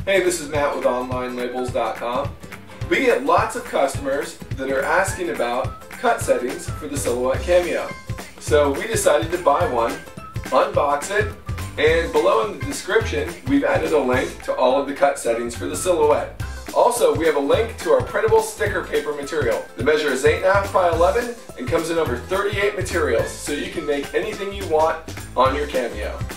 Hey, this is Matt with OnlineLabels.com. We get lots of customers that are asking about cut settings for the Silhouette Cameo. So we decided to buy one, unbox it, and below in the description we've added a link to all of the cut settings for the Silhouette. Also, we have a link to our printable sticker paper material. The measure is 8.5 by 11 and comes in over 38 materials, so you can make anything you want on your Cameo.